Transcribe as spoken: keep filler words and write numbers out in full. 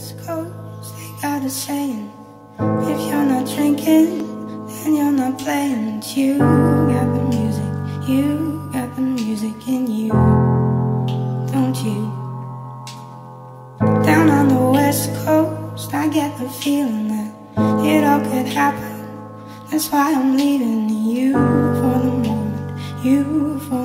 West Coast, they got a saying, if you're not drinking, then you're not playing. But you got the music, you got the music in you, don't you? Down on the West Coast, I get the feeling that it all could happen. That's why I'm leaving you for the moment, you for